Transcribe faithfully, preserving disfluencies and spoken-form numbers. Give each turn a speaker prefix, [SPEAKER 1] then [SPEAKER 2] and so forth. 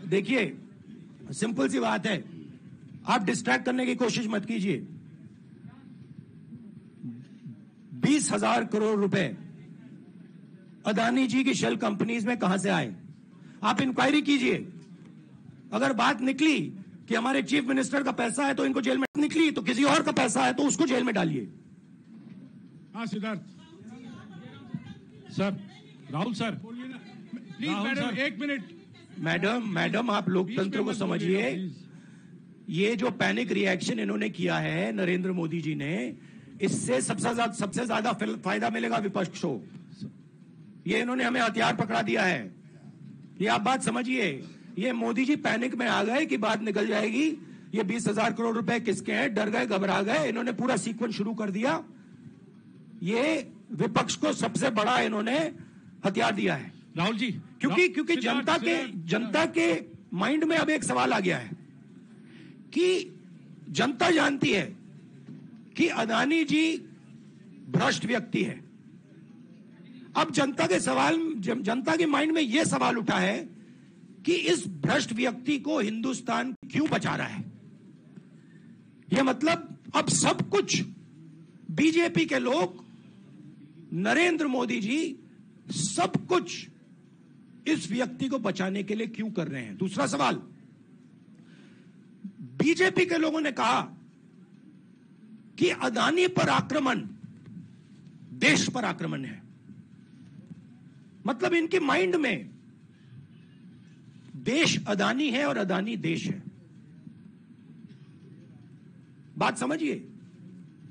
[SPEAKER 1] देखिए, सिंपल सी बात है, आप डिस्ट्रैक्ट करने की कोशिश मत कीजिए। बीस हजार करोड़ रुपए अदानी जी की शेल कंपनीज में कहां से आए? आप इंक्वायरी कीजिए। अगर बात निकली कि हमारे चीफ मिनिस्टर का पैसा है तो इनको जेल में, निकली तो किसी और का पैसा है तो उसको जेल में डालिए।
[SPEAKER 2] हाँ Siddharth sir, Rahul sir, please madam एक मिनट।
[SPEAKER 1] मैडम मैडम आप लोकतंत्र को समझिए। ये जो पैनिक रिएक्शन इन्होंने किया है नरेंद्र मोदी जी ने, इससे सबसे ज्यादा सबसे ज्यादा फायदा मिलेगा विपक्ष को। ये इन्होंने हमें हथियार पकड़ा दिया है। ये आप बात समझिए। ये मोदी जी पैनिक में आ गए कि बात निकल जाएगी, ये बीस हजार करोड़ रुपए किसके हैं, डर गए, घबरा गए। इन्होंने पूरा सीक्वेंस शुरू कर दिया। ये विपक्ष को सबसे बड़ा इन्होंने हथियार दिया है
[SPEAKER 2] राहुल जी,
[SPEAKER 1] क्योंकि क्योंकि जनता के जनता के माइंड में अब एक सवाल आ गया है कि जनता जानती है कि अदानी जी भ्रष्ट व्यक्ति है। अब जनता के सवाल जनता के माइंड में यह सवाल उठा है कि इस भ्रष्ट व्यक्ति को हिंदुस्तान क्यों बचा रहा है। यह मतलब अब सब कुछ बीजेपी के लोग, नरेंद्र मोदी जी सब कुछ इस व्यक्ति को बचाने के लिए क्यों कर रहे हैं। दूसरा सवाल, बीजेपी के लोगों ने कहा कि अदानी पर आक्रमण देश पर आक्रमण है। मतलब इनके माइंड में देश अदानी है और अदानी देश है। बात समझिए।